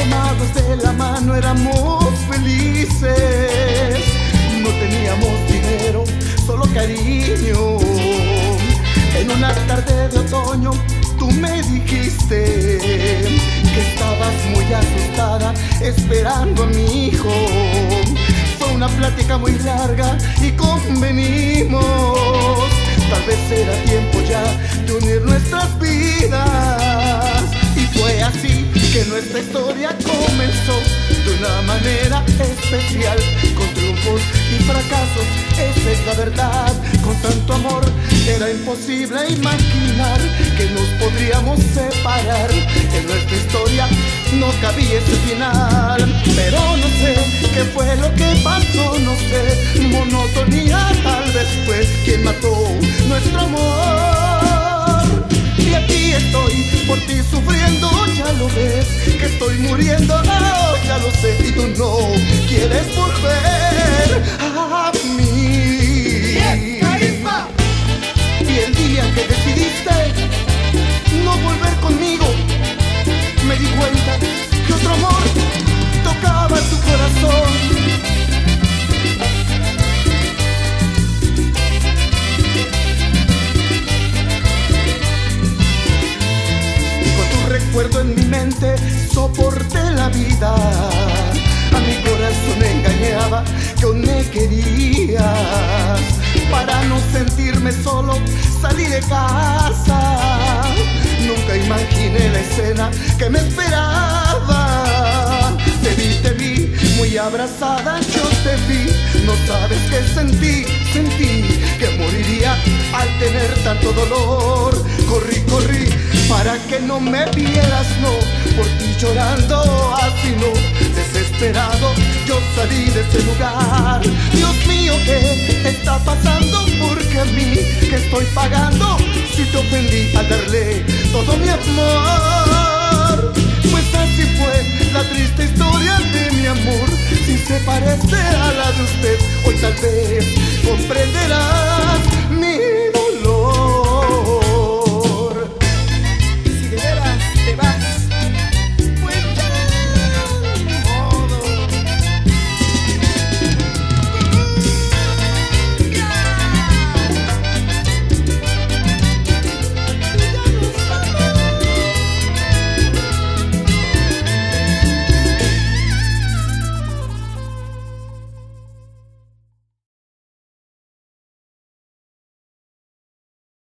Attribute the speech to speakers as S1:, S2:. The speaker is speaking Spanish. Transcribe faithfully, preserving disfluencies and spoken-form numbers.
S1: tomados de la mano éramos felices. No teníamos dinero, solo cariño. En una tarde de otoño tú me dijiste que estabas muy asustada esperando a mi hijo. Fue una plática muy larga y convenimos. Tal vez era tiempo ya de unir nuestras vidas. Y fue así que nuestra historia comenzó de una manera especial, con triunfos y fracasos, esa es la verdad. Con tanto amor era imposible imaginar que nos podríamos separar. En nuestra historia no cabía ese final. Pero no sé qué fue lo que pasó, no sé. Monotonía tal vez fue quien mató nuestro amor. Y aquí estoy por ti sufriendo, ya lo ves, que estoy muriendo, oh, ya lo sé. Y tú no quieres volver a mí. Y el día que decidiste no volver conmigo, me di cuenta que otro amor tocaba tu corazón. Recuerdo en mi mente, soporté la vida. A mi corazón engañaba que aún me querías. Para no sentirme solo salí de casa. Nunca imaginé la escena que me esperaba. Te vi, te vi, muy abrazada yo te vi. No sabes qué sentí, sentí que moriría al tener tanto dolor. Corrí, corrí para que no me vieras, no, por ti llorando así no. Desesperado yo salí de ese lugar. Dios mío, ¿qué está pasando? Porque a mí, ¿qué estoy pagando? Si te ofendí al darle todo mi amor. Pues así fue la triste historia de mi amor. Si se parece a la de usted,